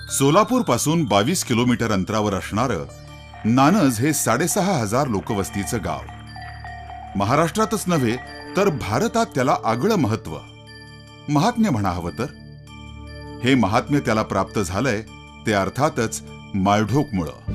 सोलापूर पासून 22 किलोमीटर अंतरावर असणारं नानज हे 6,500 लोकवस्तीचं गाव. महाराष्ट्रातच नव्हे तर भारतात त्याला आगळं महत्व, महात्म्य म्हणा हवं तर. हे महात्म्य त्याला प्राप्त झालंय ते अर्थातच माळढोकमुळं.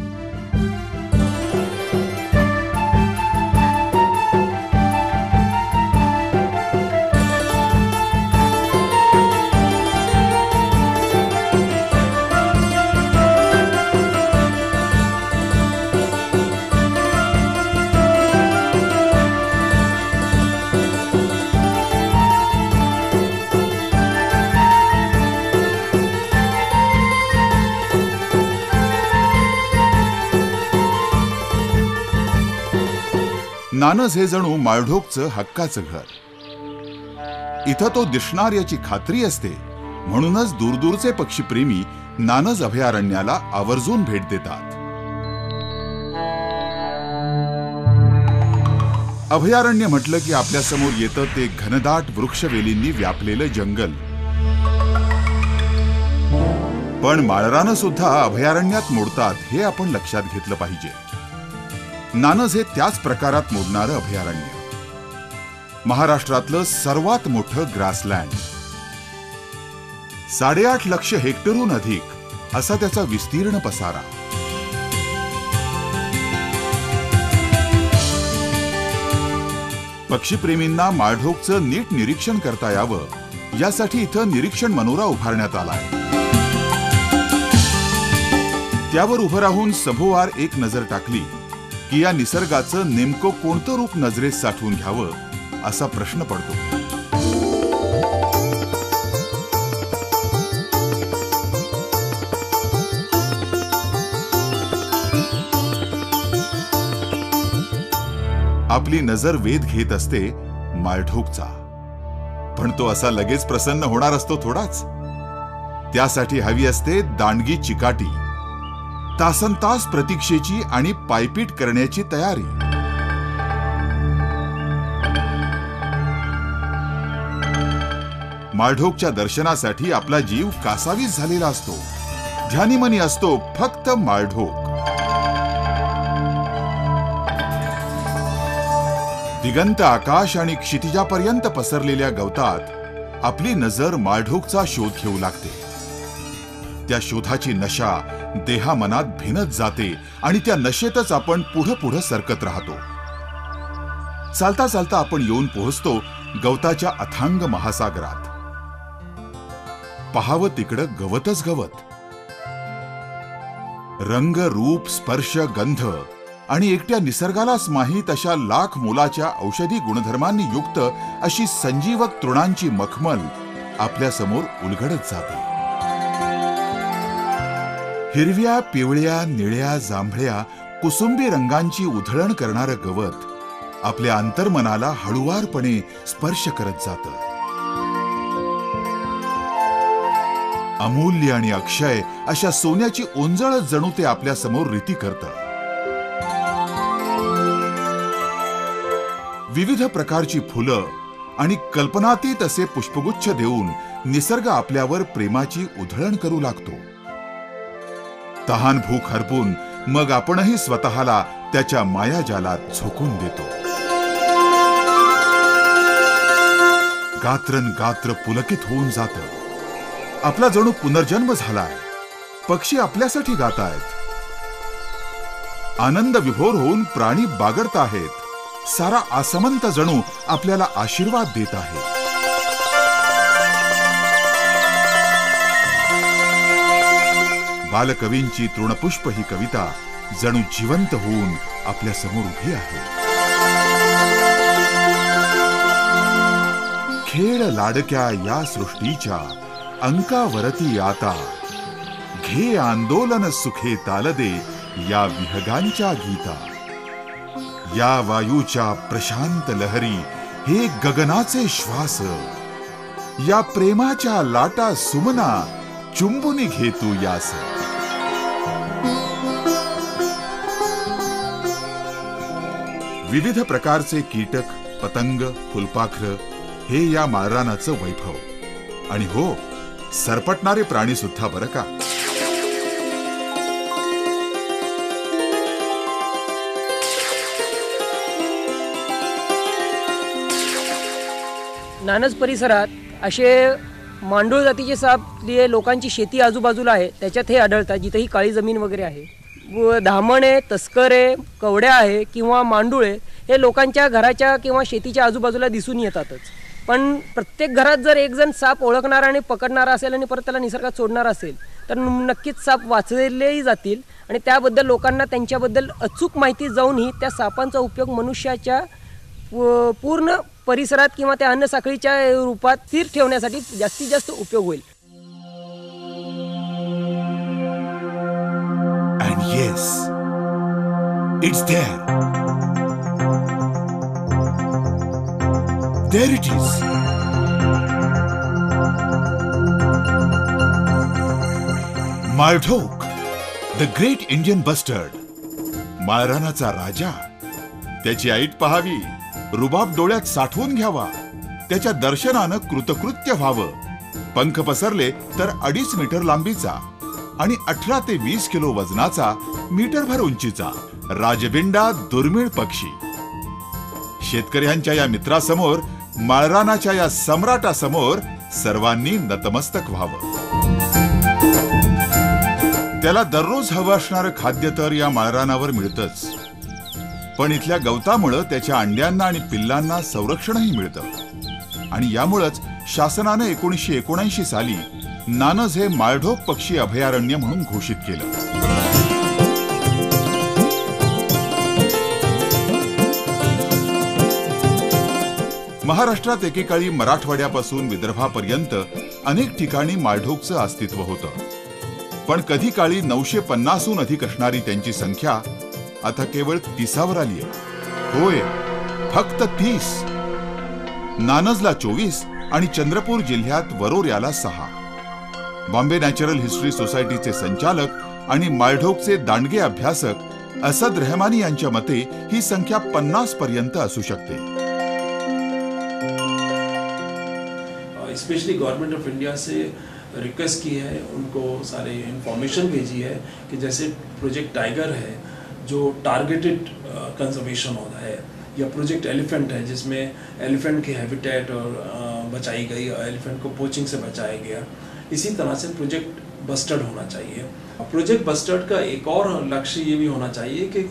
नानज हे जणू माळढोकचं हक्काचं घर. इथं तो दिसणार याची खात्री असते, म्हणूनच दूरदूरचे पक्षीप्रेमी नानज अभयारण्याला आवर्जून भेट देतात. अभयारण्य म्हटलं की आपल्या समोर येतं ते घनदाट वृक्षवेलींनी व्यापलेलं जंगल. पण माळरानं सुद्धा अभयारण्यात मोडतात हे आपण लक्षात घेतलं पाहिजे. नानज हे त्याच प्रकारात मोडणारं अभयारण्य. महाराष्ट्रातलं सर्वात मोठं ग्रासलँड. 8.5 लाख हेक्टरहून अधिक असा त्याचा विस्तीर्ण पसारा. पक्षीप्रेमींना माळढोकचं नीट निरीक्षण करता यावं यासाठी इथं निरीक्षण मनोरा उभारण्यात आलाय. त्यावर उभं राहून सभोवार एक नजर टाकली की या निसर्गाचं नेमकं कोणतं रूप नजरेत साठवून घ्यावं असा प्रश्न पडतो. आपली नजर वेध घेत असते माळढोकचा. पण तो असा लगेच प्रसन्न होणार असतो थोडाच. त्यासाठी हवी असते दांडगी चिकाटी, तासनतास प्रतीक्षेची आणि पायपीट करण्याची तयारी. माळढोकच्या दर्शनासाठी आपला जीव कासावीस झालेला असतो. ध्यानीमनी असतो फक्त माळढोक. दिगंत आकाश आणि क्षितिजापर्यंत पसरलेल्या गवतात आपली नजर माळढोकचा शोध घेऊ लागते. त्या शोधाची नशा देहामनात भिनत जाते आणि त्या नशेतच आपण पुढं पुढं सरकत राहतो. चालता चालता आपण येऊन पोहोचतो गवताच्या अथांग महासागरात. पहावं तिकडं गवतच गवत. रंग, रूप, स्पर्श, गंध आणि एकट्या निसर्गालाच माहीत अशा लाख मोलाच्या औषधी गुणधर्मांनी युक्त अशी संजीवक तृणांची मखमल आपल्या समोर उलगडत जाते. हिरव्या, पिवळ्या, निळ्या, जांभळ्या, कुसुंबी रंगांची उधळण करणारं गवत आपल्या अंतर्मनाला हळुवारपणे स्पर्श करत जातं. अमूल्य आणि अक्षय अशा सोन्याची ओंजळच जणू ते आपल्या समोर रीती करतं. विविध प्रकारची फुलं आणि कल्पनातीत असे पुष्पगुच्छ देऊन निसर्ग आपल्यावर प्रेमाची उधळण करू लागतो. तहान भूक हरपून मग आपणही स्वतःला त्याच्या मायाजालात झोकून देतो. गात्रन गात्र पुलकित होऊन जातं. आपला जणू पुनर्जन्म झालाय. पक्षी आपल्यासाठी गातायत. आनंद विभोर होऊन प्राणी बागडताहेत. सारा आसमंत जणू आपल्याला आशीर्वाद देत आहे. बालकवींची तृणपुष्प ही कविता जणू जिवंत होऊन आपल्या समोर उभी आहे. खेळ लाडक्या या सृष्टीच्या अंकावरती आता, घे आंदोलन सुखे तालदे या विहगांच्या गीता. या वायूच्या प्रशांत लहरी हे गगनाचे श्वास, या प्रेमाच्या लाटा सुमना चुंबुनी घे तू यास. विविध प्रकारचे कीटक, पतंग, फुलपाखरं हे या माळरानाचं वैभव. आणि हो, सरपटणारे प्राणी सुद्धा बरं का. नानज परिसरात असे मांडूळ जातीचे साप जे लोकांची शेती आजूबाजूला आहे त्याच्यात हे आढळतात, जिथेही काळी जमीन वगैरे आहे. धामण आहे, तस्कर आहे, कवड्या आहे किंवा मांडूळ आहे, हे लोकांच्या घराच्या किंवा शेतीच्या आजूबाजूला दिसून येतातच. पण प्रत्येक घरात जर एक जण साप ओळखणारा आणि पकडणारा असेल आणि परत त्याला निसर्गात सोडणारा असेल तर नक्कीच साप वाचलेही जातील. आणि त्याबद्दल लोकांना त्यांच्याबद्दल अचूक माहिती जाऊनही त्या सापांचा उपयोग मनुष्याच्या पूर्ण परिसरात किंवा त्या अन्न साखळीच्या रूपात स्थिर ठेवण्यासाठी जास्तीत जास्त उपयोग होईल. And yes, it's there. There it is. माळढोक, द ग्रेट इंडियन बस्टर्ड, माळरानाचा राजा. त्याची ऐट पहावी, रुबाब डोळ्यात साठवून घ्यावा, त्याच्या दर्शनानं कृतकृत्य व्हावं. पंख पसरले तर 2.5 मीटर लांबीचा आणि 18 ते 20 किलो वजनाचा, मीटरभर उंचीचा राजबिंडा दुर्मिळ पक्षी. शेतकऱ्यांच्या या मित्रासमोर, माळरानाच्या या सम्राटासमोर सर्वांनी नतमस्तक व्हावं. त्याला दररोज हवं असणारं खाद्य तर या माळरानावर मिळतंच, पण इथल्या गवतामुळं त्याच्या अंड्यांना आणि पिल्लांना संरक्षणही मिळतं. आणि यामुळंच शासनानं 1979 साली नानज हे माळढोक पक्षी अभयारण्य म्हणून घोषित केलं. महाराष्ट्रात एकेकाळी मराठवाड्यापासून विदर्भापर्यंत अनेक ठिकाणी माळढोकचं अस्तित्व होतं. पण कधी काळी 950हून अधिक असणारी त्यांची संख्या आता केवळ 30वर आली आहे. होय, फक्त 30. नानजला 24 आणि चंद्रपूर जिल्ह्यात वरोऱ्याला 6. बॉम्बे नॅचरल हिस्ट्री सोसायटीचे संचालक आणि माळढोकचे दांडगे अभ्यासक असद रहमानी यांच्या मते ही संख्या 50 पर्यंत असू शकते. स्पेशली गवर्नमेंट ऑफ इंडिया से रिक्वेस्ट की है, उनको सारे इंफॉर्मेशन भेजी है कि जैसे प्रोजेक्ट टाइगर है जो टारगेटेड कंजर्वेशन होता है, या प्रोजेक्ट एलिफेंट है जिसमें एलिफेंट की हैबिटेट और बचाई गई, एलिफेंट को पोचिंग से बचाया गया. इसी तरह से प्रोजेक्ट बस्टर्ड होना चाहिए. प्रोजेक्ट बस्टर्ड का एक और लक्ष्य ये भी होना चाहिए कि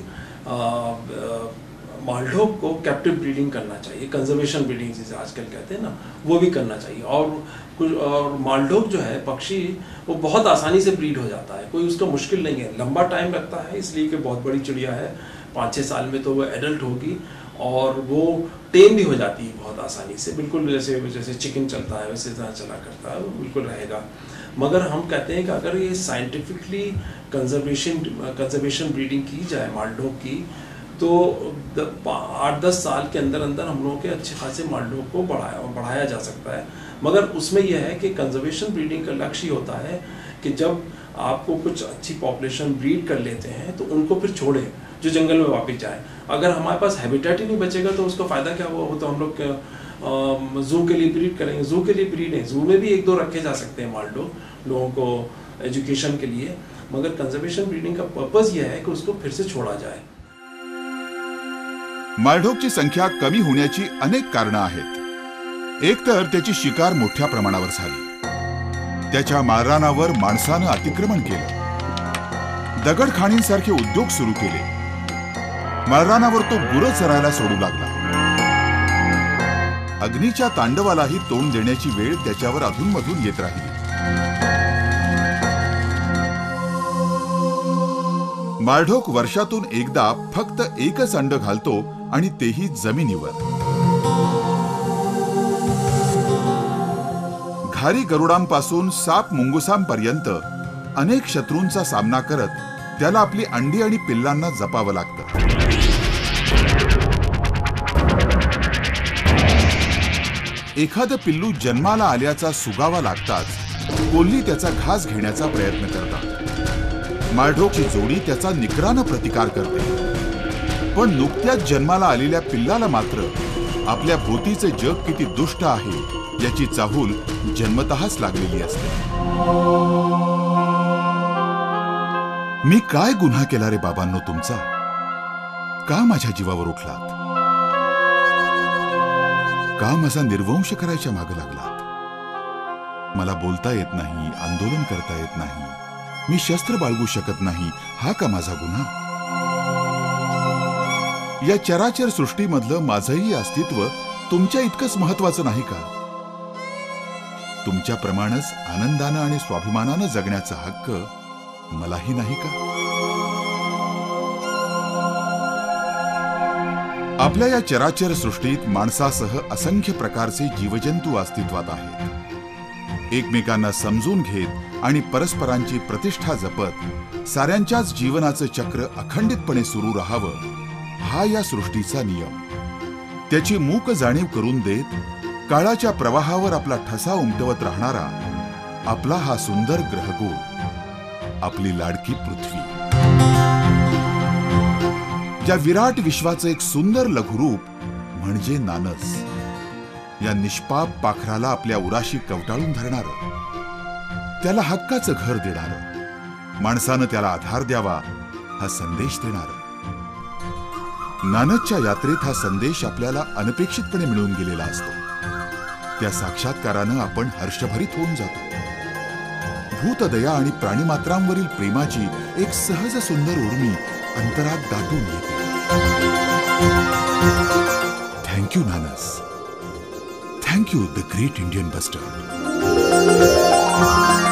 मालढोक को कैप्टिव ब्रीडिंग करना चाहिए, कंजर्वेशन ब्रीडिंग जिसे आजकल कहते हैं ना, वो भी करना चाहिए. और मालढोक जो है पक्षी, वो बहुत आसानी से ब्रीड हो जाता है, कोई उसका मुश्किल नहीं है. लंबा टाइम लगता है इसलिए कि बहुत बड़ी चिड़िया है, 5-6 साल में तो वो एडल्ट होगी और वो टेम भी हो जाती है बहुत आसानी से. बिल्कुल जैसे चिकन चलता है वैसे तरह चला करता है, वो बिल्कुल रहेगा. मगर हम कहते हैं कि अगर ये साइंटिफिकली कंजर्वेशन ब्रीडिंग की जाए मालढोक की, तो 8-10 साल के अंदर अंदर हम लोगों के अच्छे खासे मालढोक को बढ़ाया जा सकता है. मगर उसमें यह है कि कंजर्वेशन ब्रीडिंग का लक्ष्य होता है कि जब आपको कुछ अच्छी पॉपुलेशन ब्रीड कर लेते हैं तो उनको फिर छोड़ें, जो जंगल में वापस जाए. अगर हमारे पास हैबिटेट ही नहीं बचेगा तो उसका फ़ायदा क्या हुआ? वो तो हम लोग जू के लिए ब्रीड करेंगे. जू के लिए ब्रीड है, जू में भी 1-2 रखे जा सकते हैं मालढोक लोगों को एजुकेशन के लिए. मगर कंजर्वेशन ब्रीडिंग का पर्पज़ यह है कि उसको फिर से छोड़ा जाए. माळढोकची संख्या कमी होण्याची अनेक कारणं आहेत. एक तर त्याची शिकार मोठ्या प्रमाणावर झाली. त्याच्या माळरानावर माणसानं अतिक्रमण केलं, दगडखाणींसारखे उद्योग सुरू केले. माळरानावर तो गुरं चरायला सोडू लागला. अग्नीच्या तांडवालाही तोंड देण्याची वेळ त्याच्यावर अधूनमधून येत राहिली. माळढोक वर्षातून एकदा फक्त एकच अंड घालतो आणि तेही जमिनीवर. घारी गरुडांपासून साप मुंगुसांपर्यंत अनेक शत्रूंचा सामना करत त्याला आपली अंडी आणि पिल्लांना जपावं लागतं. एखादं पिल्लू जन्माला आल्याचा सुगावा लागताच कोल्ही त्याचा घास घेण्याचा प्रयत्न करतात. माळढोकची जोडी त्याचा निकरानं प्रतिकार करते. पण नुकत्याच जन्माला आलेल्या पिल्लाला मात्र आपल्या भोवतीचे जग किती दुष्ट आहे याची चाहूल जन्मतःच लागलेली असते. मी काय गुन्हा केला रे बाबांनो तुमचा? का माझ्या जीवावर उठलात? का माझा निर्वंश करायच्या मागे लागलात? मला बोलता येत नाही, आंदोलन करता येत नाही, मी शस्त्र बाळगू शकत नाही, हा का माझा गुन्हा? या चराचर सृष्टीमधलं माझंही अस्तित्व तुमच्या इतकंच महत्वाचं नाही का? तुमच्याप्रमाणेच आनंदानं आणि स्वाभिमानानं जगण्याचा हक्क मलाही नाही का? आपल्या या चराचर सृष्टीत माणसासह असंख्य प्रकारचे जीवजंतू अस्तित्वात आहेत. एकमेकांना समजून घेत आणि परस्परांची प्रतिष्ठा जपत साऱ्यांच्याच जीवनाचं चक्र अखंडितपणे सुरू राहावं, हा या सृष्टीचा नियम. त्याची मूक जाणीव करून देत काळाच्या प्रवाहावर आपला ठसा उमटवत राहणारा आपला हा सुंदर ग्रहगोल, आपली लाडकी पृथ्वी. या विराट विश्वाचं एक सुंदर लघुरूप म्हणजे नानस. या निष्पाप पाखराला आपल्या उराशी कवटाळून धरणारं, त्याला हक्काचं घर देणारं, माणसानं त्याला आधार द्यावा हा संदेश देणारं. नानसच्या यात्रेत हा संदेश आपल्याला अनपेक्षितपणे मिळून गेलेला असतो. त्या साक्षात्कारानं आपण हर्षभरित होऊन जातो. भूतदया आणि प्राणीमात्रांवरील प्रेमाची एक सहज सुंदर उर्मी अंतरात दाटून येते. थँक्यू नानस. Thank you the great Indian bustard.